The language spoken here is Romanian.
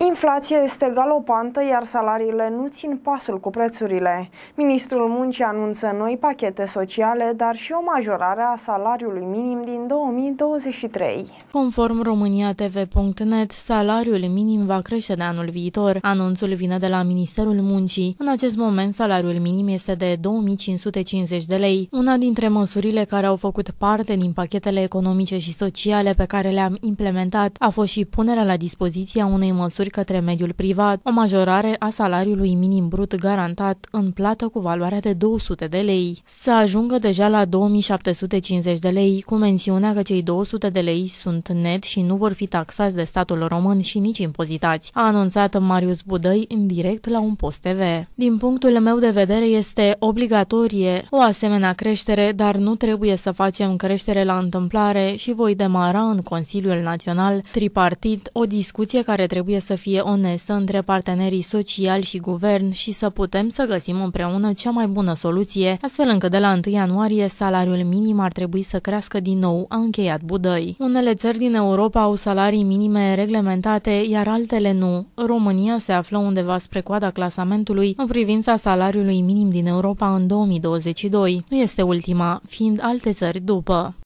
Inflația este galopantă, iar salariile nu țin pasul cu prețurile. Ministrul Muncii anunță noi pachete sociale, dar și o majorare a salariului minim din 2023. Conform romaniatv.net, salariul minim va crește de anul viitor. Anunțul vine de la Ministerul Muncii. În acest moment, salariul minim este de 2550 de lei. Una dintre măsurile care au făcut parte din pachetele economice și sociale pe care le-am implementat a fost și punerea la dispoziție a unei măsuri către mediul privat, o majorare a salariului minim brut garantat în plată cu valoarea de 200 de lei. Să ajungă deja la 2750 de lei, cu mențiunea că cei 200 de lei sunt net și nu vor fi taxați de statul român și nici impozitați, a anunțat Marius Budăi în direct la un post TV. Din punctul meu de vedere este obligatorie o asemenea creștere, dar nu trebuie să facem creștere la întâmplare și voi demara în Consiliul Național tripartit o discuție care trebuie să fie onestă între partenerii sociali și guvern și să putem să găsim împreună cea mai bună soluție, astfel încât de la 1 ianuarie salariul minim ar trebui să crească din nou, a încheiat Budăi. Unele țări din Europa au salarii minime reglementate, iar altele nu. România se află undeva spre coada clasamentului în privința salariului minim din Europa în 2022. Nu este ultima, fiind alte țări după.